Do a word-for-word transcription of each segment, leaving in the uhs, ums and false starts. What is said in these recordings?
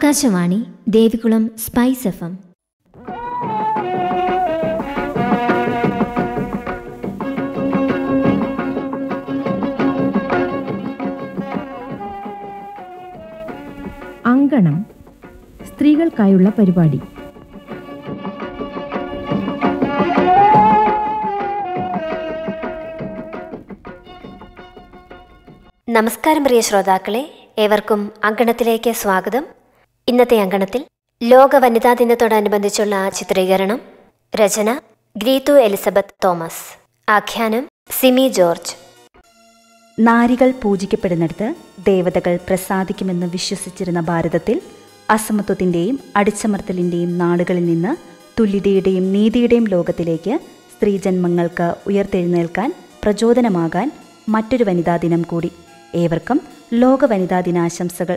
Akashvani Devikulam spice F M. Ankanam, സ്ത്രീകൾക്കായുള്ള പരിപാടി. നമസ്കാരം പ്രിയ ശ്രോതാക്കളെ, ഏവർക്കും അങ്കണത്തിലേക്ക് സ്വാഗതം. ഇന്നത്തെ അങ്കണത്തിൽ ലോക വനിതാ ദിനത്തോടനുബന്ധിച്ചുള്ള ചിത്രീകരണം, രചന ഗ്രീതു എലിസബത്ത് തോമസ്, ആഖ്യാനം സിമി ജോർജ്. നാരികൾ പൂജിക്കപ്പെടുന്നിടത്ത് ദേവതകൾ പ്രസാദിക്കുമെന്ന് വിശ്വസിച്ചിരുന്ന ഭാരതത്തിൽ അസമത്വത്തിൻ്റെയും അടിച്ചമർത്തലിൻ്റെയും നാടുകളിൽ നിന്ന് തുല്യതയുടെയും നീതിയുടെയും ലോകത്തിലേക്ക് സ്ത്രീജന്മങ്ങൾക്ക് ഉയർത്തെഴുന്നേൽക്കാൻ പ്രചോദനമാകാൻ മറ്റൊരു വനിതാ ദിനം കൂടി. ഏവർക്കും ലോക വനിതാ ദിനാശംസകൾ.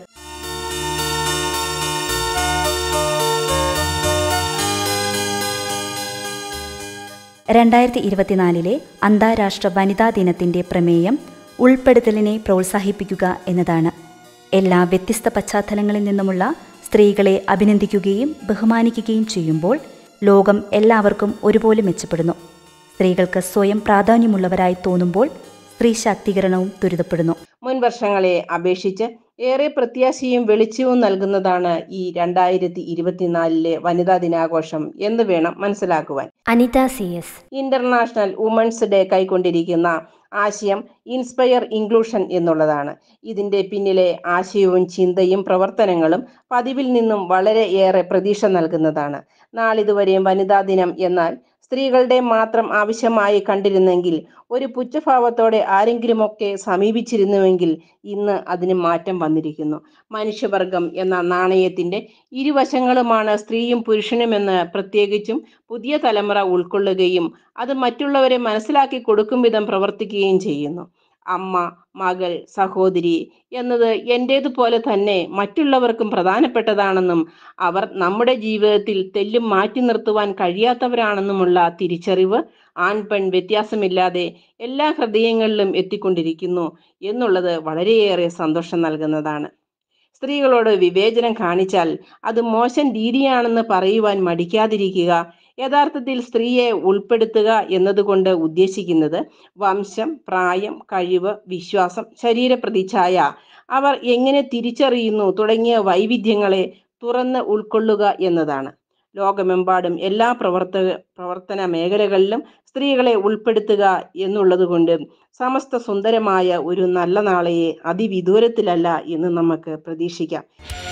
രണ്ടായിരത്തി ഇരുപത്തിനാലിലെ അന്താരാഷ്ട്ര വനിതാ ദിനത്തിൻ്റെ പ്രമേയം ഉൾപ്പെടുത്തലിനെ പ്രോത്സാഹിപ്പിക്കുക എന്നതാണ്. എല്ലാ വ്യത്യസ്ത പശ്ചാത്തലങ്ങളിൽ നിന്നുമുള്ള സ്ത്രീകളെ അഭിനന്ദിക്കുകയും ബഹുമാനിക്കുകയും ചെയ്യുമ്പോൾ ലോകം എല്ലാവർക്കും ഒരുപോലെ മെച്ചപ്പെടുന്നു. സ്ത്രീകൾക്ക് സ്വയം പ്രാധാന്യമുള്ളവരായി തോന്നുമ്പോൾ സ്ത്രീ ശാക്തീകരണവും ത്വരിതപ്പെടുന്നു. മുൻ വർഷങ്ങളെ അപേക്ഷിച്ച് ഏറെ പ്രത്യാശയും വെളിച്ചവും നൽകുന്നതാണ് ഈ രണ്ടായിരത്തി ഇരുപത്തിനാലിലെ വനിതാ ദിനാഘോഷം എന്ന് വേണം മനസ്സിലാക്കുവാൻ. Anitha C S. International women's day കൈക്കൊണ്ടിരിക്കുന്ന ആശയം ഇൻസ്പയർ ഇൻക്ലൂഷൻ എന്നുള്ളതാണ്. ഇതിന്റെ പിന്നിലെ ആശയവും ചിന്തയും പ്രവർത്തനങ്ങളും പതിവിൽ നിന്നും വളരെ ഏറെ പ്രതീക്ഷ നൽകുന്നതാണ്. നാളിതുവരെയും വനിതാ ദിനം എന്നാൽ സ്ത്രീകളുടെ മാത്രം ആവശ്യമായി കണ്ടിരുന്നെങ്കിൽ, ഒരു പുച്ഛഭാവത്തോടെ ആരെങ്കിലുമൊക്കെ സമീപിച്ചിരുന്നുവെങ്കിൽ ഇന്ന് അതിന് മാറ്റം വന്നിരിക്കുന്നു. മനുഷ്യവർഗം എന്ന നാണയത്തിന്റെ ഇരുവശങ്ങളുമാണ് സ്ത്രീയും പുരുഷനുമെന്ന് പ്രത്യേകിച്ചും പുതിയ തലമുറ ഉൾക്കൊള്ളുകയും അത് മറ്റുള്ളവരെ മനസ്സിലാക്കി കൊടുക്കും വിധം പ്രവർത്തിക്കുകയും ചെയ്യുന്നു. അമ്മ, മകൾ, സഹോദരി എന്നത് എൻ്റേതുപോലെ തന്നെ മറ്റുള്ളവർക്കും പ്രധാനപ്പെട്ടതാണെന്നും അവർ നമ്മുടെ ജീവിതത്തിൽ തെല്ലും മാറ്റി നിർത്തുവാൻ കഴിയാത്തവരാണെന്നുമുള്ള തിരിച്ചറിവ് ആൺ പെൺ വ്യത്യാസമില്ലാതെ എല്ലാ ഹൃദയങ്ങളിലും എത്തിക്കൊണ്ടിരിക്കുന്നു എന്നുള്ളത് വളരെയേറെ സന്തോഷം നൽകുന്നതാണ്. സ്ത്രീകളോട് വിവേചനം കാണിച്ചാൽ അത് മോശം രീതിയാണെന്ന് പറയുവാൻ മടിക്കാതിരിക്കുക. യഥാർത്ഥത്തിൽ സ്ത്രീയെ ഉൾപ്പെടുത്തുക എന്നതുകൊണ്ട് ഉദ്ദേശിക്കുന്നത് വംശം, പ്രായം, കഴിവ്, വിശ്വാസം, ശരീരപ്രതിച്ഛായ, അവർ എങ്ങനെ തിരിച്ചറിയുന്നു തുടങ്ങിയ വൈവിധ്യങ്ങളെ തുറന്ന് ഉൾക്കൊള്ളുക എന്നതാണ്. ലോകമെമ്പാടും എല്ലാ പ്രവർത്തക പ്രവർത്തന മേഖലകളിലും സ്ത്രീകളെ ഉൾപ്പെടുത്തുക എന്നുള്ളതുകൊണ്ട് സമസ്ത സുന്ദരമായ ഒരു നല്ല നാളെയെ അതിവിദൂരത്തിലല്ല എന്ന് നമുക്ക് പ്രതീക്ഷിക്കാം.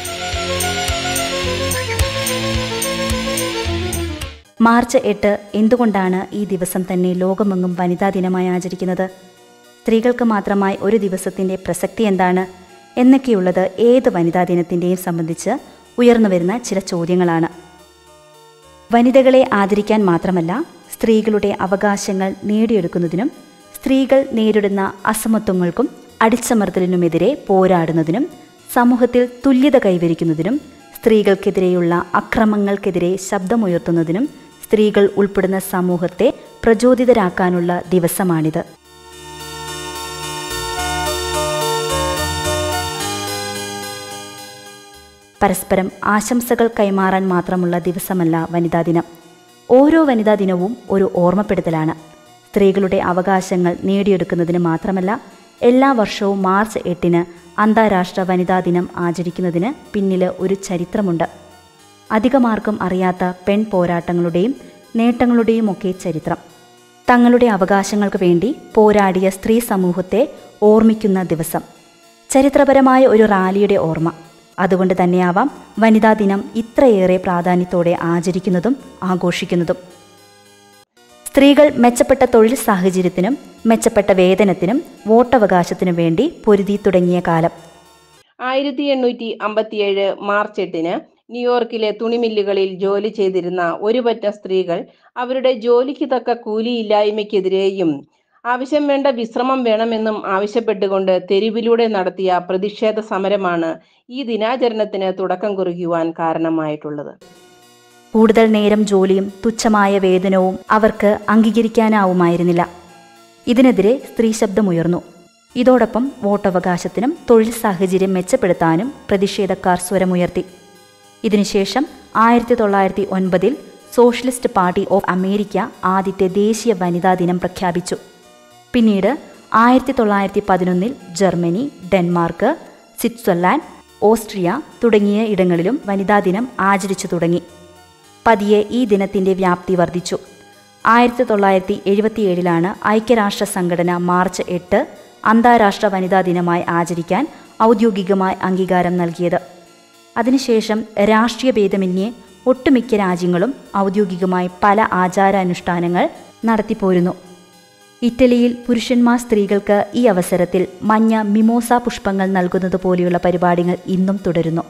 മാർച്ച് എട്ട് എന്തുകൊണ്ടാണ് ഈ ദിവസം തന്നെ ലോകമെങ്ങും വനിതാ ദിനമായി ആചരിക്കുന്നത്? സ്ത്രീകൾക്ക് മാത്രമായി ഒരു ദിവസത്തിൻ്റെ പ്രസക്തി എന്താണ് എന്നൊക്കെയുള്ളത് ഏത് വനിതാ ദിനത്തിൻ്റെയും സംബന്ധിച്ച് ഉയർന്നു വരുന്ന ചില ചോദ്യങ്ങളാണ്. വനിതകളെ ആദരിക്കാൻ മാത്രമല്ല, സ്ത്രീകളുടെ അവകാശങ്ങൾ നേടിയെടുക്കുന്നതിനും സ്ത്രീകൾ നേരിടുന്ന അസമത്വങ്ങൾക്കും അടിച്ചമർത്തലിനുമെതിരെ പോരാടുന്നതിനും സമൂഹത്തിൽ തുല്യത കൈവരിക്കുന്നതിനും സ്ത്രീകൾക്കെതിരെയുള്ള അക്രമങ്ങൾക്കെതിരെ ശബ്ദമുയർത്തുന്നതിനും സ്ത്രീകൾ ഉൾപ്പെടുന്ന സമൂഹത്തെ പ്രചോദിതരാക്കാനുള്ള ദിവസമാണിത്. പരസ്പരം ആശംസകൾ കൈമാറാൻ മാത്രമുള്ള ദിവസമല്ല വനിതാ ദിനം. ഓരോ വനിതാ ദിനവും ഒരു ഓർമ്മപ്പെടുത്തലാണ്. സ്ത്രീകളുടെ അവകാശങ്ങൾ നേടിയെടുക്കുന്നതിന് മാത്രമല്ല, എല്ലാ വർഷവും മാർച്ച് എട്ടിന് അന്താരാഷ്ട്ര വനിതാ ദിനം ആചരിക്കുന്നതിന് പിന്നിൽ ഒരു ചരിത്രമുണ്ട്. അധികമാർക്കും അറിയാത്ത പെൺ പോരാട്ടങ്ങളുടെയും നേട്ടങ്ങളുടെയും ഒക്കെ ചരിത്രം. തങ്ങളുടെ അവകാശങ്ങൾക്ക് വേണ്ടി പോരാടിയ സ്ത്രീ സമൂഹത്തെ ഓർമ്മിക്കുന്ന ദിവസം, ചരിത്രപരമായ ഒരു റാലിയുടെ ഓർമ്മ. അതുകൊണ്ട് തന്നെയാവാം വനിതാ ദിനം ഇത്രയേറെ പ്രാധാന്യത്തോടെ ആചരിക്കുന്നതും ആഘോഷിക്കുന്നതും. സ്ത്രീകൾ മെച്ചപ്പെട്ട തൊഴിൽ സാഹചര്യത്തിനും മെച്ചപ്പെട്ട വേതനത്തിനും വോട്ടവകാശത്തിനും വേണ്ടി പൊരുതി തുടങ്ങിയ കാലം. ആയിരത്തി എണ്ണൂറ്റി അമ്പത്തിയേഴ് മാർച്ച് എട്ടിന് ന്യൂയോർക്കിലെ തുണിമില്ലുകളിൽ ജോലി ചെയ്തിരുന്ന ഒരു പറ്റം സ്ത്രീകൾ അവരുടെ ജോലിക്ക് തക്ക കൂലിയില്ലായ്മയ്ക്കെതിരെയും ആവശ്യം വേണ്ട വിശ്രമം വേണമെന്നും ആവശ്യപ്പെട്ടുകൊണ്ട് തെരുവിലൂടെ നടത്തിയ പ്രതിഷേധ സമരമാണ് ഈ ദിനാചരണത്തിന് തുടക്കം കുറിക്കുവാൻ കാരണമായിട്ടുള്ളത്. കൂടുതൽ നേരം ജോലിയും തുച്ഛമായ വേതനവും അവർക്ക് അംഗീകരിക്കാനാവുമായിരുന്നില്ല. ഇതിനെതിരെ സ്ത്രീ ശബ്ദമുയർന്നു. ഇതോടൊപ്പം വോട്ടവകാശത്തിനും തൊഴിൽ സാഹചര്യം മെച്ചപ്പെടുത്താനും പ്രതിഷേധക്കാർ സ്വരമുയർത്തി. ഇതിനുശേഷം ആയിരത്തി തൊള്ളായിരത്തി ഒൻപതിൽ സോഷ്യലിസ്റ്റ് പാർട്ടി ഓഫ് അമേരിക്ക ആദ്യത്തെ ദേശീയ വനിതാ ദിനം പ്രഖ്യാപിച്ചു. പിന്നീട് ആയിരത്തി തൊള്ളായിരത്തി പതിനൊന്നിൽ ജർമ്മനി, ഡെൻമാർക്ക്, സ്വിറ്റ്സർലാൻഡ്, ഓസ്ട്രിയ തുടങ്ങിയ ഇടങ്ങളിലും വനിതാ ദിനം ആചരിച്ചു തുടങ്ങി. പതിയെ ഈ ദിനത്തിന്റെ വ്യാപ്തി വർദ്ധിച്ചു. ആയിരത്തി തൊള്ളായിരത്തി എഴുപത്തിയേഴിലാണ് ഐക്യരാഷ്ട്ര സംഘടന മാർച്ച് എട്ട് അന്താരാഷ്ട്ര വനിതാ ദിനമായി ആചരിക്കാൻ ഔദ്യോഗികമായി അംഗീകാരം നൽകിയത്. അതിനുശേഷം രാഷ്ട്രീയ ഭേദമന്യേ ഒട്ടുമിക്ക രാജ്യങ്ങളും ഔദ്യോഗികമായി പല ആചാരാനുഷ്ഠാനങ്ങൾ നടത്തിപ്പോരുന്നു. ഇറ്റലിയിൽ പുരുഷന്മാർ സ്ത്രീകൾക്ക് ഈ അവസരത്തിൽ മഞ്ഞ മിമോസ പുഷ്പങ്ങൾ നൽകുന്നത് പോലെയുള്ള പരിപാടികൾ ഇന്നും തുടരുന്നു.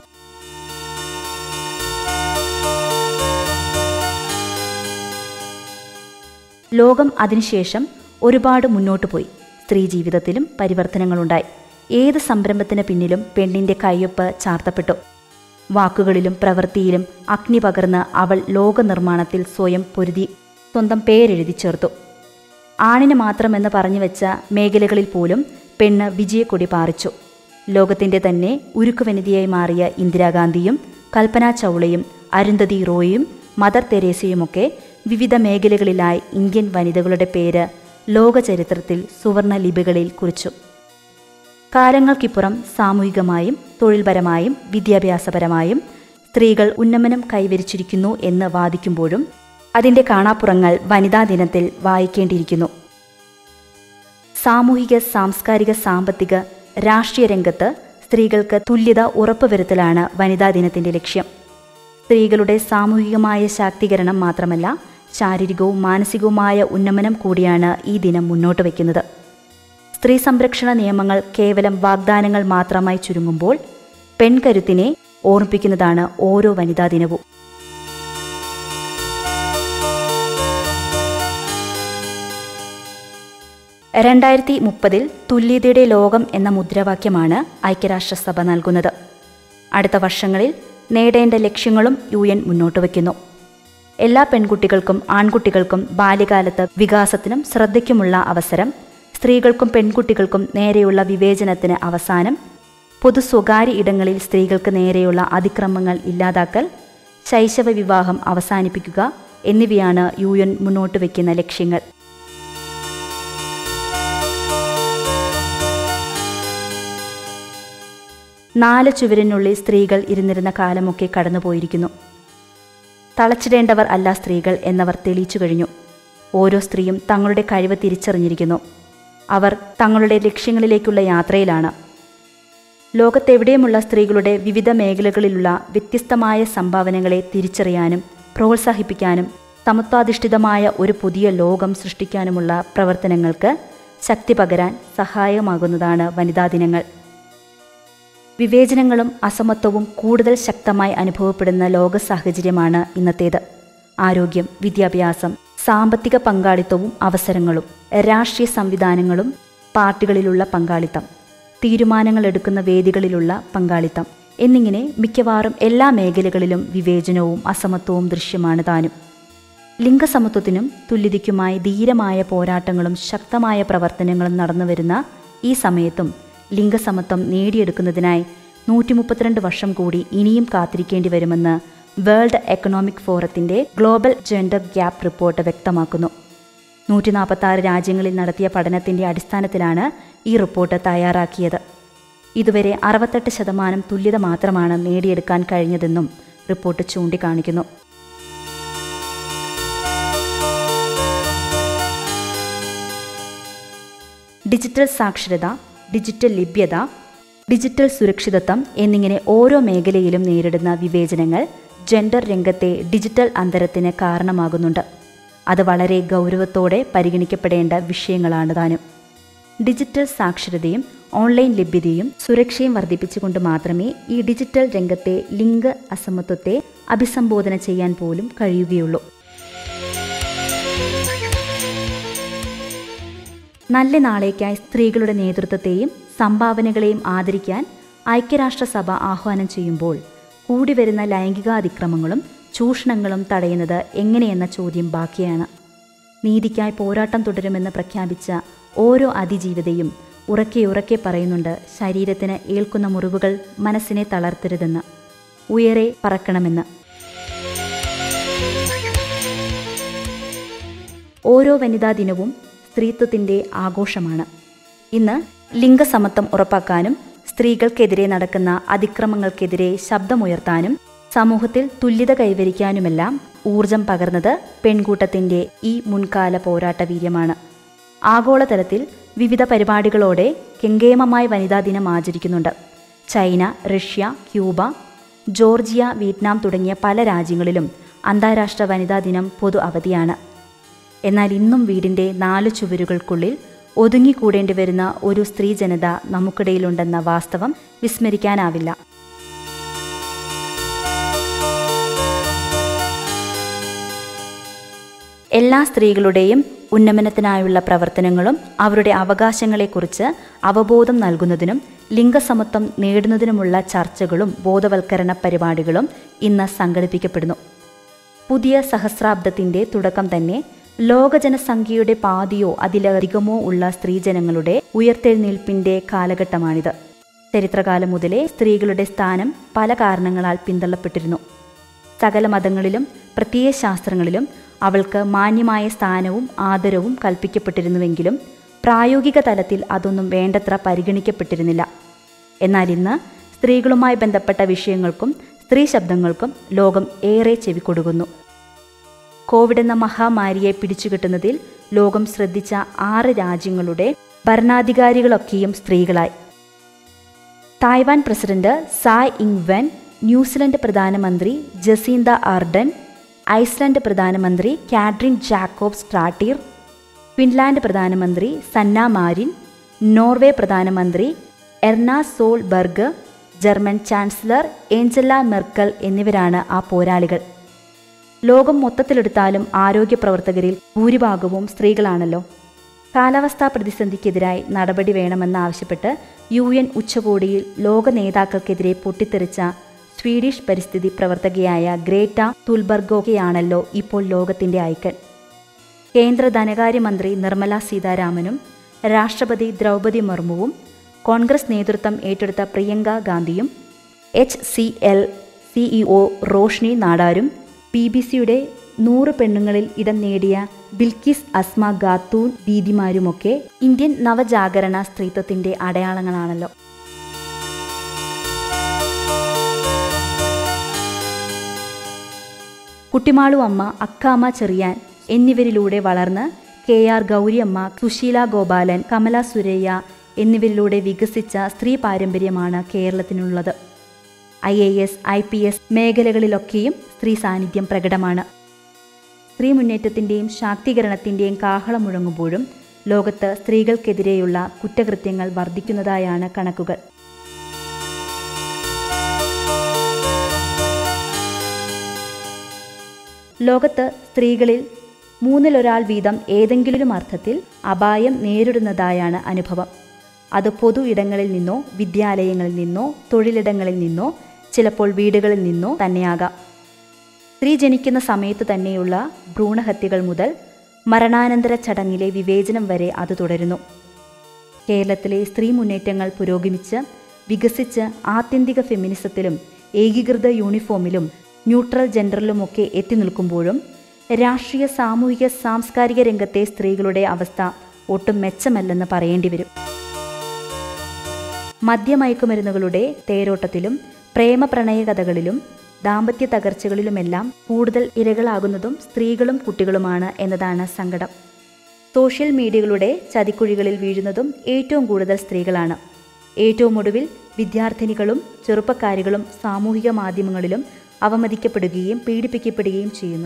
ലോകം അതിനുശേഷം ഒരുപാട് മുന്നോട്ടു പോയി. സ്ത്രീ ജീവിതത്തിലും പരിവർത്തനങ്ങളുണ്ടായി. ഏത് സംരംഭത്തിന് പിന്നിലും പെണ്ണിന്റെ കയ്യൊപ്പ് ചാർത്തപ്പെട്ടു. വാക്കുകളിലും പ്രവൃത്തിയിലും അഗ്നി പകർന്ന് അവൾ ലോകനിർമ്മാണത്തിൽ സ്വയം പൊരുതി സ്വന്തം പേരെഴുതി ചേർത്തു. ആണിന് മാത്രമെന്ന് പറഞ്ഞു വെച്ച മേഖലകളിൽ പോലും പെണ്ണ് വിജയക്കൊടി പാറിച്ചു. ലോകത്തിന്റെ തന്നെ ഉരുക്കുവനിതയായി മാറിയ ഇന്ദിരാഗാന്ധിയും കൽപ്പന ചൗളയും അരുന്ധതി റോയും മദർ തെരേസയുമൊക്കെ വിവിധ മേഖലകളിലായി ഇന്ത്യൻ വനിതകളുടെ പേര് ലോക ചരിത്രത്തിൽ സുവർണ ലിപികളിൽ കുറിച്ചു. കാലങ്ങൾക്കിപ്പുറം സാമൂഹികമായും തൊഴിൽപരമായും വിദ്യാഭ്യാസപരമായും സ്ത്രീകൾ ഉന്നമനം കൈവരിച്ചിരിക്കുന്നു എന്ന് വാദിക്കുമ്പോഴും അതിൻ്റെ കാണാപ്പുറങ്ങൾ വനിതാ ദിനത്തിൽ വായിക്കേണ്ടിയിരിക്കുന്നു. സാമൂഹിക, സാംസ്കാരിക, സാമ്പത്തിക, രാഷ്ട്രീയ രംഗത്ത് സ്ത്രീകൾക്ക് തുല്യത ഉറപ്പുവരുത്തലാണ് വനിതാ ദിനത്തിൻ്റെ ലക്ഷ്യം. സ്ത്രീകളുടെ സാമൂഹികമായ ശാക്തീകരണം മാത്രമല്ല, ശാരീരികവും മാനസികവുമായ ഉന്നമനം കൂടിയാണ് ഈ ദിനം മുന്നോട്ട് വയ്ക്കുന്നത്. സ്ത്രീ സംരക്ഷണ നിയമങ്ങൾ കേവലം വാഗ്ദാനങ്ങൾ മാത്രമായി ചുരുങ്ങുമ്പോൾ പെൺകരുത്തിനെ ഓർമ്മിപ്പിക്കുന്നതാണ് ഓരോ വനിതാ ദിനവും. രണ്ടായിരത്തി മുപ്പതിൽ തുല്യതയുടെ ലോകം എന്ന മുദ്രാവാക്യമാണ് ഐക്യരാഷ്ട്രസഭ നൽകുന്നത്. അടുത്ത വർഷങ്ങളിൽ നേടേണ്ട ലക്ഷ്യങ്ങളും യു എൻ മുന്നോട്ട് വയ്ക്കുന്നു. എല്ലാ പെൺകുട്ടികൾക്കും ആൺകുട്ടികൾക്കും ബാല്യകാലത്ത് വികാസത്തിനും ശ്രദ്ധയ്ക്കുമുള്ള അവസരം, സ്ത്രീകൾക്കും പെൺകുട്ടികൾക്കും നേരെയുള്ള വിവേചനത്തിന് അവസാനം, പൊതു സ്വകാര്യ ഇടങ്ങളിൽ സ്ത്രീകൾക്ക് നേരെയുള്ള അതിക്രമങ്ങൾ ഇല്ലാതാക്കൽ, ശൈശവ വിവാഹം അവസാനിപ്പിക്കുക എന്നിവയാണ് യു എൻ മുന്നോട്ട് വയ്ക്കുന്ന ലക്ഷ്യങ്ങൾ. നാല് ചുവരിനുള്ളിൽ സ്ത്രീകൾ ഇരുന്നിരുന്ന കാലമൊക്കെ കടന്നുപോയിരിക്കുന്നു. തളച്ചിടേണ്ടവർ അല്ല സ്ത്രീകൾ എന്നവർ തെളിയിച്ചു കഴിഞ്ഞു. ഓരോ സ്ത്രീയും തങ്ങളുടെ കഴിവ് തിരിച്ചറിഞ്ഞിരിക്കുന്നു. അവർ തങ്ങളുടെ ലക്ഷ്യങ്ങളിലേക്കുള്ള യാത്രയിലാണ്. ലോകത്തെവിടെയുമുള്ള സ്ത്രീകളുടെ വിവിധ മേഖലകളിലുള്ള വ്യത്യസ്തമായ സംഭാവനകളെ തിരിച്ചറിയാനും പ്രോത്സാഹിപ്പിക്കാനും സമത്വാധിഷ്ഠിതമായ ഒരു പുതിയ ലോകം സൃഷ്ടിക്കാനുമുള്ള പ്രവർത്തനങ്ങൾക്ക് ശക്തി പകരാൻ സഹായകമാകുന്നതാണ് വനിതാ ദിനങ്ങൾ. വിവേചനങ്ങളും അസമത്വവും കൂടുതൽ ശക്തമായി അനുഭവപ്പെടുന്ന ലോക സാഹചര്യമാണ് ഇന്നത്തേത്. ആരോഗ്യം, വിദ്യാഭ്യാസം, സാമ്പത്തിക പങ്കാളിത്തവും അവസരങ്ങളും, രാഷ്ട്രീയ സംവിധാനങ്ങളും, പാർട്ടികളിലുള്ള പങ്കാളിത്തം, തീരുമാനങ്ങൾ എടുക്കുന്ന വേദികളിലുള്ള പങ്കാളിത്തം എന്നിങ്ങനെ മിക്കവാറും എല്ലാ മേഖലകളിലും വിവേചനവും അസമത്വവും ദൃശ്യമാണ് താനും. ലിംഗസമത്വത്തിനും തുല്യതയ്ക്കുമായി ധീരമായ പോരാട്ടങ്ങളും ശക്തമായ പ്രവർത്തനങ്ങളും നടന്നുവരുന്ന ഈ സമയത്തും ലിംഗസമത്വം നേടിയെടുക്കുന്നതിനായി നൂറ്റി മുപ്പത്തിരണ്ട് വർഷം കൂടി ഇനിയും കാത്തിരിക്കേണ്ടി വരുമെന്ന് വേൾഡ് എക്കണോമിക് ഫോറത്തിന്റെ ഗ്ലോബൽ ജെൻഡർ ഗ്യാപ്പ് റിപ്പോർട്ട് വ്യക്തമാക്കുന്നു. നൂറ്റി നാൽപ്പത്തി ആറ് രാജ്യങ്ങളിൽ നടത്തിയ പഠനത്തിന്റെ അടിസ്ഥാനത്തിലാണ് ഈ റിപ്പോർട്ട് തയ്യാറാക്കിയത്. ഇതുവരെ അറുപത്തെട്ട് ശതമാനം തുല്യത മാത്രമാണ് നേടിയെടുക്കാൻ കഴിഞ്ഞതെന്നും റിപ്പോർട്ട് ചൂണ്ടിക്കാണിക്കുന്നു. ഡിജിറ്റൽ സാക്ഷരത, ഡിജിറ്റൽ ലഭ്യത, ഡിജിറ്റൽ സുരക്ഷിതത്വം എന്നിങ്ങനെ ഓരോ മേഖലയിലും നേരിടുന്ന വിവേചനങ്ങൾ ജെൻഡർ രംഗത്തെ ഡിജിറ്റൽ അന്തരത്തിന് കാരണമാകുന്നുണ്ട്. അത് വളരെ ഗൗരവത്തോടെ പരിഗണിക്കപ്പെടേണ്ട വിഷയങ്ങളാണ് താനും. ഡിജിറ്റൽ സാക്ഷരതയും ഓൺലൈൻ ലഭ്യതയും സുരക്ഷയും വർദ്ധിപ്പിച്ചുകൊണ്ട് മാത്രമേ ഈ ഡിജിറ്റൽ രംഗത്തെ ലിംഗ അസമത്വത്തെ അഭിസംബോധന ചെയ്യാൻ പോലും കഴിയുകയുള്ളൂ. നല്ല നാളേക്കായി സ്ത്രീകളുടെ നേതൃത്വത്തെയും സംഭാവനകളെയും ആദരിക്കാൻ ഐക്യരാഷ്ട്രസഭ ആഹ്വാനം ചെയ്യുമ്പോൾ കൂടിവരുന്ന ലൈംഗികാതിക്രമങ്ങളും ചൂഷണങ്ങളും തടയുന്നത് എങ്ങനെയെന്ന ചോദ്യം ബാക്കിയാണ്. നീതിക്കായി പോരാട്ടം തുടരുമെന്ന് പ്രഖ്യാപിച്ച ഓരോ അതിജീവിതയും ഉറക്കെ ഉറക്കെ പറയുന്നുണ്ട് ശരീരത്തിന് ഏൽക്കുന്ന മുറിവുകൾ മനസ്സിനെ തളർത്തരുതെന്ന്. ഉയരെ പറക്കണമെന്ന്. ഓരോ വനിതാ ദിനവും സ്ത്രീത്വത്തിൻ്റെ ആഘോഷമാണ്. ഇന്ന് ലിംഗസമത്വം ഉറപ്പാക്കാനും സ്ത്രീകൾക്കെതിരെ നടക്കുന്ന അതിക്രമങ്ങൾക്കെതിരെ ശബ്ദമുയർത്താനും സമൂഹത്തിൽ തുല്യത കൈവരിക്കാനുമെല്ലാം ഊർജം പകർന്നത് പെൺകൂട്ടത്തിൻ്റെ ഈ മുൻകാല പോരാട്ട വീര്യമാണ്. ആഗോളതലത്തിൽ വിവിധ പരിപാടികളോടെ കെങ്കേമമായ വനിതാ ദിനം ആചരിക്കുന്നുണ്ട്. China, Russia, Cuba, Georgia, Vietnam തുടങ്ങിയ പല രാജ്യങ്ങളിലും അന്താരാഷ്ട്ര വനിതാ ദിനം പൊതു അവധിയാണ്. എന്നാൽ ഇന്നും വീടിൻ്റെ നാലു ചുവരുകൾക്കുള്ളിൽ ഒതുങ്ങിക്കൂടേണ്ടി വരുന്ന ഒരു സ്ത്രീ ജനത നമുക്കിടയിലുണ്ടെന്ന വാസ്തവം വിസ്മരിക്കാനാവില്ല. എല്ലാ സ്ത്രീകളുടെയും ഉന്നമനത്തിനായുള്ള പ്രവർത്തനങ്ങളും അവരുടെ അവകാശങ്ങളെക്കുറിച്ച് അവബോധം നൽകുന്നതിനും ലിംഗസമത്വം നേടുന്നതിനുമുള്ള ചർച്ചകളും ബോധവൽക്കരണ പരിപാടികളും ഇന്ന് സംഘടിപ്പിക്കപ്പെടുന്നു. പുതിയ സഹസ്രാബ്ദത്തിൻ്റെ തുടക്കം തന്നെ ലോകജനസംഖ്യയുടെ പാതിയോ അതിലധികമോ ഉള്ള സ്ത്രീജനങ്ങളുടെ ഉയർത്തെഴുന്നേൽപ്പിൻ്റെ കാലഘട്ടമാണിത്. ചരിത്രകാലം മുതലേ സ്ത്രീകളുടെ സ്ഥാനം പല കാരണങ്ങളാൽ പിന്തള്ളപ്പെട്ടിരുന്നു. സകല മതങ്ങളിലും പ്രത്യയശാസ്ത്രങ്ങളിലും അവൾക്ക് മാന്യമായ സ്ഥാനവും ആദരവും കൽപ്പിക്കപ്പെട്ടിരുന്നുവെങ്കിലും പ്രായോഗിക തലത്തിൽ അതൊന്നും വേണ്ടത്ര പരിഗണിക്കപ്പെട്ടിരുന്നില്ല. എന്നാൽ ഇന്ന് സ്ത്രീകളുമായി ബന്ധപ്പെട്ട വിഷയങ്ങൾക്കും സ്ത്രീ ശബ്ദങ്ങൾക്കും ലോകം ഏറെ ചെവിക്കൊടുക്കുന്നു. കോവിഡ് എന്ന മഹാമാരിയെ പിടിച്ചുകെട്ടുന്നതിൽ ലോകം ശ്രദ്ധിച്ച ആറ് രാജ്യങ്ങളുടെ ഭരണാധികാരികളൊക്കെയും സ്ത്രീകളായി. Taiwan president Tsai Ing Wen, New Zealand പ്രധാനമന്ത്രി ജസീന്ത ആർഡൻ, ഐസ്ലൻഡ് പ്രധാനമന്ത്രി കാട്രിൻ ജാക്കോബ് സ്ട്രാട്ടീർ, ഫിൻലാൻഡ് പ്രധാനമന്ത്രി സന്ന മാരിൻ, നോർവേ പ്രധാനമന്ത്രി Erna Solberg, German chancellor Angela Merkel എന്നിവരാണ് ആ പോരാളികൾ. ലോകം മൊത്തത്തിലെടുത്താലും ആരോഗ്യ പ്രവർത്തകരിൽ ഭൂരിഭാഗവും സ്ത്രീകളാണല്ലോ. കാലാവസ്ഥാ പ്രതിസന്ധിക്കെതിരായി നടപടി വേണമെന്നാവശ്യപ്പെട്ട് യു എൻ ഉച്ചകോടിയിൽ ലോക നേതാക്കൾക്കെതിരെ പൊട്ടിത്തെറിച്ച സ്വീഡിഷ് പരിസ്ഥിതി പ്രവർത്തകയായ ഗ്രേറ്റ തുൽബർഗോക്കെയാണല്ലോ ഇപ്പോൾ ലോകത്തിൻ്റെ ഐക്കൺ. കേന്ദ്ര ധനകാര്യമന്ത്രി നിർമ്മല സീതാരാമനും രാഷ്ട്രപതി ദ്രൗപദി മുർമുവും കോൺഗ്രസ് നേതൃത്വം ഏറ്റെടുത്ത പ്രിയങ്ക ഗാന്ധിയും H C L CEO Roshni നാടാരും ബി ബി സിയുടെ നൂറ് പെണ്ണുങ്ങളിൽ ഇടം നേടിയ ബിൽക്കിസ് അസ്മ ഖാത്തൂൺ ദീദിമാരുമൊക്കെ ഇന്ത്യൻ നവജാഗരണ സ്ത്രീത്വത്തിൻ്റെ അടയാളങ്ങളാണല്ലോ. കുട്ടിമാളു അമ്മ, അക്കാമ്മ ചെറിയാൻ എന്നിവരിലൂടെ വളർന്ന് കെ ആർ ഗൗരിയമ്മ, സുശീല ഗോപാലൻ, കമല സുരയ്യ എന്നിവരിലൂടെ വികസിച്ച സ്ത്രീ പാരമ്പര്യമാണ് കേരളത്തിനുള്ളത്. I A S, I P S മേഖലകളിലൊക്കെയും സ്ത്രീ സാന്നിധ്യം പ്രകടമാണ്. സ്ത്രീ മുന്നേറ്റത്തിൻ്റെയും ശാക്തീകരണത്തിൻ്റെയും കാഹളം മുഴങ്ങുമ്പോഴും ലോകത്ത് സ്ത്രീകൾക്കെതിരെയുള്ള കുറ്റകൃത്യങ്ങൾ വർദ്ധിക്കുന്നതായാണ് കണക്കുകൾ. ലോകത്ത് സ്ത്രീകളിൽ മൂന്നിലൊരാൾ വീതം ഏതെങ്കിലും അർത്ഥത്തിൽ അപായം നേരിടുന്നതായാണ് അനുഭവം. അത് പൊതു ഇടങ്ങളിൽ നിന്നോ വിദ്യാലയങ്ങളിൽ നിന്നോ തൊഴിലിടങ്ങളിൽ നിന്നോ ചിലപ്പോൾ വീടുകളിൽ നിന്നോ തന്നെയാകാം. സ്ത്രീ ജനിക്കുന്ന സമയത്ത് തന്നെയുള്ള ഭ്രൂണഹത്യകൾ മുതൽ മരണാനന്തര ചടങ്ങിലെ വിവേചനം വരെ അത് തുടരുന്നു. കേരളത്തിലെ സ്ത്രീ മുന്നേറ്റങ്ങൾ പുരോഗമിച്ച് വികസിച്ച് ആത്യന്തിക ഫെമിനിസത്തിലും ഏകീകൃത യൂണിഫോമിലും ന്യൂട്രൽ ജെൻഡറിലുമൊക്കെ എത്തി നിൽക്കുമ്പോഴും രാഷ്ട്രീയ, സാമൂഹിക, സാംസ്കാരിക രംഗത്തെ സ്ത്രീകളുടെ അവസ്ഥ ഒട്ടും മെച്ചമല്ലെന്ന് പറയേണ്ടി വരും. മദ്യമയക്കുമരുന്നുകളുടെ തേരോട്ടത്തിലും പ്രേമപ്രണയ കഥകളിലും ദാമ്പത്യ തകർച്ചകളിലുമെല്ലാം കൂടുതൽ ഇരകളാകുന്നതും സ്ത്രീകളും കുട്ടികളുമാണ് എന്നതാണ് സങ്കടം. സോഷ്യൽ മീഡിയകളുടെ ചതിക്കുഴികളിൽ വീഴുന്നതും ഏറ്റവും കൂടുതൽ സ്ത്രീകളാണ്. ഏറ്റവും ഒടുവിൽ വിദ്യാർത്ഥിനികളും ചെറുപ്പക്കാരികളും സാമൂഹിക മാധ്യമങ്ങളിലും അവമതിക്കപ്പെടുകയും പീഡിപ്പിക്കപ്പെടുകയും ചെയ്യുന്നു.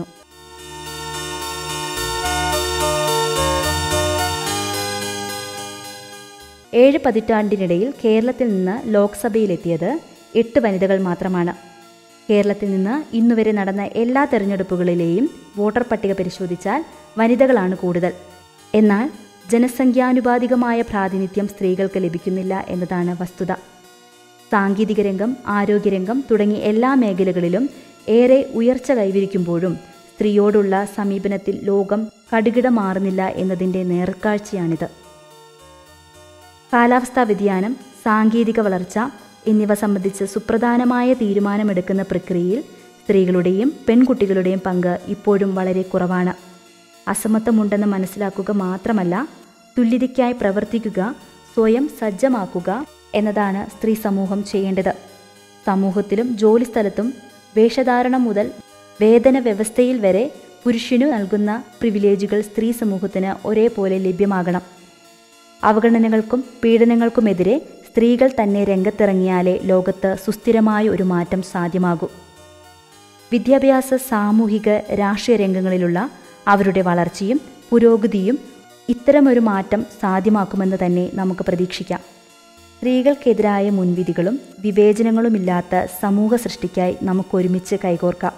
ഏഴ് പതിറ്റാണ്ടിനിടയിൽ കേരളത്തിൽ നിന്ന് ലോക്സഭയിലെത്തിയത് എട്ട് വനിതകൾ മാത്രമാണ്. കേരളത്തിൽ നിന്ന് ഇന്നുവരെ നടന്ന എല്ലാ തെരഞ്ഞെടുപ്പുകളിലെയും വോട്ടർ പട്ടിക പരിശോധിച്ചാൽ വനിതകളാണ് കൂടുതൽ. എന്നാൽ ജനസംഖ്യാനുപാതികമായ പ്രാതിനിധ്യം സ്ത്രീകൾക്ക് ലഭിക്കുന്നില്ല എന്നതാണ് വസ്തുത. സാങ്കേതിക രംഗം, ആരോഗ്യരംഗം തുടങ്ങി എല്ലാ മേഖലകളിലും ഏറെ ഉയർച്ച കൈവരിക്കുമ്പോഴും സ്ത്രീയോടുള്ള സമീപനത്തിൽ ലോകം കടുകിട മാറുന്നില്ല എന്നതിൻ്റെ നേർക്കാഴ്ചയാണിത്. കാലാവസ്ഥാ വ്യതിയാനം, സാങ്കേതിക വളർച്ച, എന്നിവ സംബന്ധിച്ച് സുപ്രധാനമായ തീരുമാനമെടുക്കുന്ന പ്രക്രിയയിൽ സ്ത്രീകളുടെയും പെൺകുട്ടികളുടെയും പങ്ക് ഇപ്പോഴും വളരെ കുറവാണ്. അസമത്വമുണ്ടെന്ന് മനസ്സിലാക്കുക മാത്രമല്ല, തുല്യതയ്ക്കായി പ്രവർത്തിക്കുക, സ്വയം സജ്ജമാക്കുക എന്നതാണ് സ്ത്രീ സമൂഹം ചെയ്യേണ്ടത്. സമൂഹത്തിലും ജോലിസ്ഥലത്തും വേഷധാരണം മുതൽ വേതന വ്യവസ്ഥയിൽ വരെ പുരുഷനു നൽകുന്ന പ്രിവിലേജുകൾ സ്ത്രീ സമൂഹത്തിന് ഒരേപോലെ ലഭ്യമാകണം. അവഗണനകൾക്കും പീഡനങ്ങൾക്കുമെതിരെ സ്ത്രീകൾ തന്നെ രംഗത്തിറങ്ങിയാലേ ലോകത്ത് സുസ്ഥിരമായ ഒരു മാറ്റം സാധ്യമാകൂ. വിദ്യാഭ്യാസ, സാമൂഹിക, രാഷ്ട്രീയ രംഗങ്ങളിലുള്ള അവരുടെ വളർച്ചയും പുരോഗതിയും ഇത്തരമൊരു മാറ്റം സാധ്യമാക്കുമെന്ന് തന്നെ നമുക്ക് പ്രതീക്ഷിക്കാം. സ്ത്രീകൾക്കെതിരായ മുൻവിധികളും വിവേചനങ്ങളുമില്ലാത്ത സമൂഹ സൃഷ്ടിക്കായി നമുക്കൊരുമിച്ച് കൈകോർക്കാം.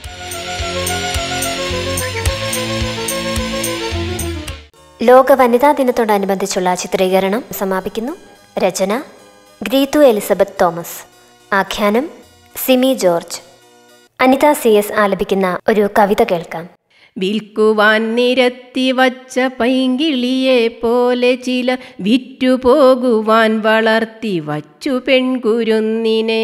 ലോക വനിതാ ദിനത്തോടനുബന്ധിച്ചുള്ള ചിത്രീകരണം സമാപിക്കുന്നു. രചന ഗ്രീതു എലിസബത്ത് തോമസ്, ആഖ്യാനം സിമി ജോർജ്. അനിത സി എസ് ആലപിക്കുന്ന ഒരു കവിത കേൾക്കാം. വിൽക്കുവാൻ നിരത്തി വച്ച പൈങ്കിളിയെ പോലെ ചിലർ വിറ്റുപോകുവാൻ വളർത്തി വച്ചു പെൺകുരുന്നിനെ.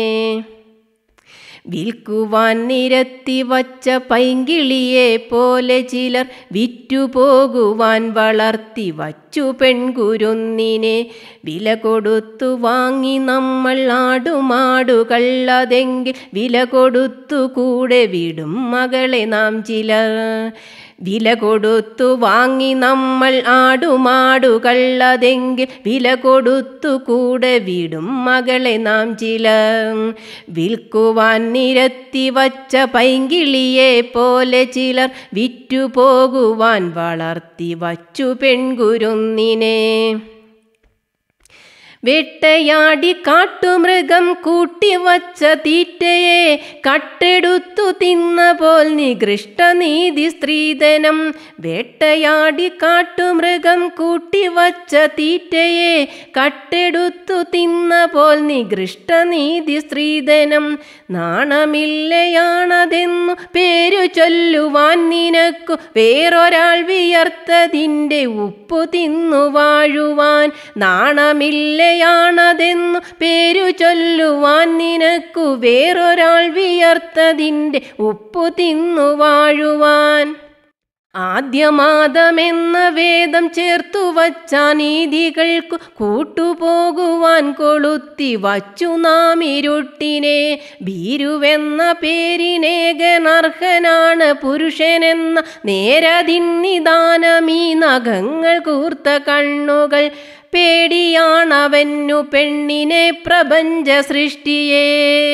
വിൽക്കുവാൻ നിരത്തി വച്ച പൈങ്കിളിയെ പോലെ ചിലർ വിറ്റുപോകുവാൻ വളർത്തി വച്ചു പെൺകുരുന്നിനെ. വില കൊടുത്തു വാങ്ങി നമ്മൾ ആടുമാടുകളതെങ്കിൽ വില കൊടുത്തു കൂടെ വിടും മകളെ നാം ചിലർ. വില കൊടുത്തു വാങ്ങി നമ്മൾ ആടുമാടുകളതെങ്കിൽ വില കൊടുത്തു കൂടെ വിടും മകളെ നാം ചിലർ. വിൽക്കുവാൻ നിരത്തി വച്ച പൈങ്കിളിയെ പോലെ ചിലർ വിറ്റുപോകുവാൻ വളർത്തി വച്ചു പെൺകുരുന്നിനെ. വേട്ടയാടി കാട്ടുമൃഗം കൂട്ടിവച്ച തീറ്റയെ കട്ടെടുത്തു തിന്ന പോൽ നികൃഷ്ടനീതി സ്ത്രീധനം. വേട്ടയാടി കാട്ടുമൃഗം കൂട്ടിവച്ച തീറ്റയെ കട്ടെടുത്തു തിന്ന പോൽ നികൃഷ്ടനീതി സ്ത്രീധനം. നാണമില്ലയാണതെന്നു പേരു ചൊല്ലുവാൻ നിനക്കു വേറൊരാൾ വിയർത്തതിൻ്റെ ഉപ്പു തിന്നു വാഴുവാൻ. നാണമില്ല യാണതെന്നു പേരു ചൊല്ലുവാൻ നിനക്കു വേറൊരാൾ വിയർത്തതിൻ്റെ ഉപ്പു തിന്നു വാഴുവാൻ. ആദ്യമാദമെന്ന വേദം ചേർത്തു വച്ച നീതികൾക്കു കൂട്ടുപോകുവാൻ കൊളുത്തി വച്ചു നാം ഇരുട്ടിനെ. ഭീരുവെന്ന പേരിനേകനർഹനാണ് പുരുഷനെന്ന നേരതിന്നിദാനമീ നഖങ്ങൾ കൂർത്ത കണ്ണുകൾ. പേടിയാണവനു പെണ്ണിനെ പ്രപഞ്ച സൃഷ്ടിയെ.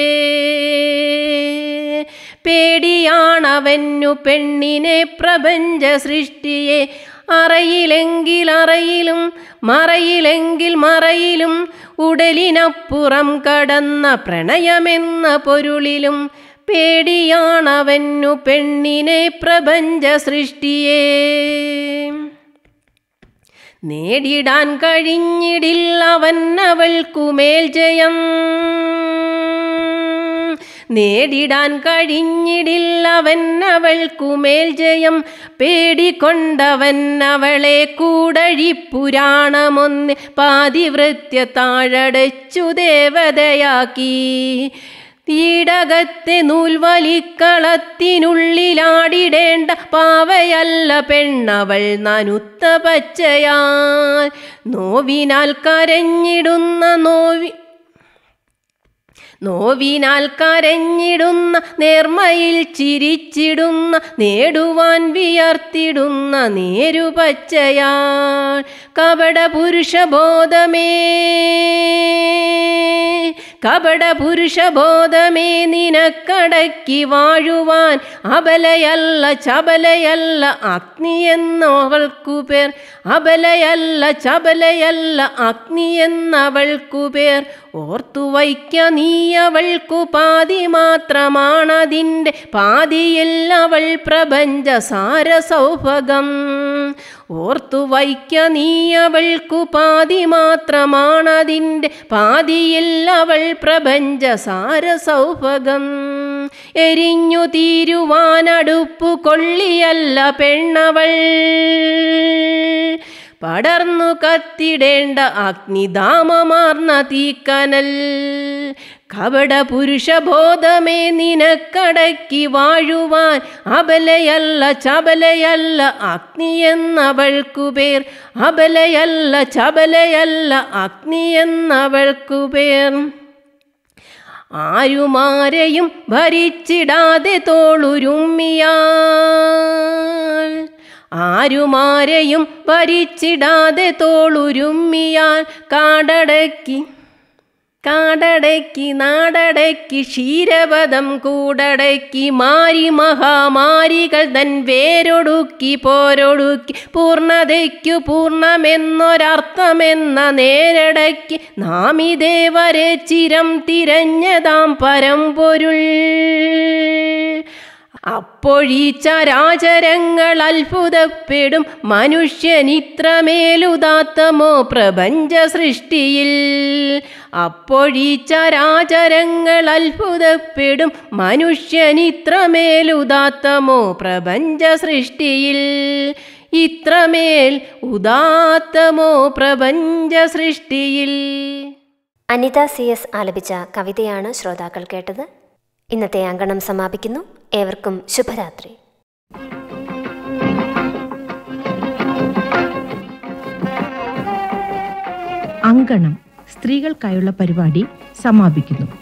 പേടിയാണവനു പെണ്ണിനെ പ്രപഞ്ച സൃഷ്ടിയെ. അറയിലെങ്കിൽ അറയിലും മറയിലെങ്കിൽ മറയിലും ഉടലിനപ്പുറം കടന്ന പ്രണയമെന്ന പൊരുളിലും പേടിയാണവനു പെണ്ണിനെ പ്രപഞ്ച സൃഷ്ടിയെ. നേടിടാൻ കഴിഞ്ഞിടില്ലവൻ അവൾക്കുമേൽ ജയം. നേടിടാൻ കഴിഞ്ഞിടില്ലവൻ അവൾക്കുമേൽ ജയം. പേടിക്കൊണ്ടവൻ അവളെ കൂടഴിപ്പുരാണമൊന്ന് പാതിവൃത്യ താഴടച്ചു ദേവതയാക്കി. തീടകത്തെ നൂൽവലിക്കളത്തിനുള്ളിലാടിടേണ്ട പാവയല്ല പെണ്ണവൾ നനുത്ത പച്ചയാൽ. നോവിനാൽ കരഞ്ഞിടുന്ന നോവി നോവിനാൽ കരഞ്ഞിടുന്ന നേർമയിൽ ചിരിച്ചിടുന്ന നേടുവാൻ വിയർത്തിടുന്ന നേരുപച്ചയാൾ. കപട പുരുഷബോധമേ കപട പുരുഷബോധമേ നിനക്കടക്കി വാഴുവാൻ. അബലയല്ല ചബലയല്ല അഗ്നിയെന്നവൾക്കു പേർ. അബലയല്ല ചബലയല്ല അഗ്നിയെന്നവൾക്കു പേർ. ഓർത്തു വയ്ക്ക നീ അവൾക്കു പാതി മാത്രമാണതിൻ്റെ പാതിയിൽ അവൾ പ്രപഞ്ച സാരസൗഭകം. ഓർത്തു വയ്ക്ക നീ അവൾക്കു പാതി മാത്രമാണതിൻ്റെ പാതിയിൽ അവൾ പ്രപഞ്ച സാരസൗഭകം. എരിഞ്ഞു തീരുവാനടുപ്പു കൊള്ളിയല്ല പെണ്ണവൾ. പടർന്നു കത്തിടേണ്ട അഗ്നിധാമമാർന്ന തീക്കനൽ. കപട പുരുഷബോധമേ നിനക്കടക്കി വാഴുവാൻ അബലയല്ല ചബലയല്ല അഗ്നിയെന്നവൾക്കു പേർ. അബലയല്ല ചബലയല്ല അഗ്നിയെന്നവൾക്കു പേർ. ആരുമാരെയും ഭരിച്ചിടാതെ തോളുരുമ്മിയാൽ ആരുമാരെയും ഭരിച്ചിടാതെ തോളുരുമ്മിയാൽ കാടടക്കി കാടടക്കി നാടടക്കി ക്ഷീരപദം കൂടടക്കി മാരി മഹാമാരികൾ തൻ വേരൊടുക്കി പോരൊടുക്കി പൂർണ്ണതയ്ക്കു പൂർണ്ണമെന്നൊരർത്ഥമെന്ന നേരടക്കി നാമിദേവരെ ചിരം തിരഞ്ഞതാം പരമ്പൊരുൾ. അപ്പോഴീ ചരാചരങ്ങൾ അത്ഭുതപ്പെടും മനുഷ്യനിത്രമേലുദാത്തമോ പ്രപഞ്ച സൃഷ്ടിയിൽ. അപ്പോഴീ ചരാചരങ്ങൾ അത്ഭുതപ്പെടും മനുഷ്യനിത്രമേലുദാത്തമോ പ്രപഞ്ച സൃഷ്ടിയിൽ. ഇത്രമേൽ ഉദാത്തമോ പ്രപഞ്ച സൃഷ്ടിയിൽ. അനിത സി എസ് ആലപിച്ച കവിതയാണ് ശ്രോതാക്കൾ കേട്ടത്. ഇന്നത്തെ അങ്കണം സമാപിക്കുന്നു. ഏവർക്കും ശുഭരാത്രി. അങ്കണം സ്ത്രീകൾക്കായുള്ള പരിപാടി സമാപിക്കുന്നു.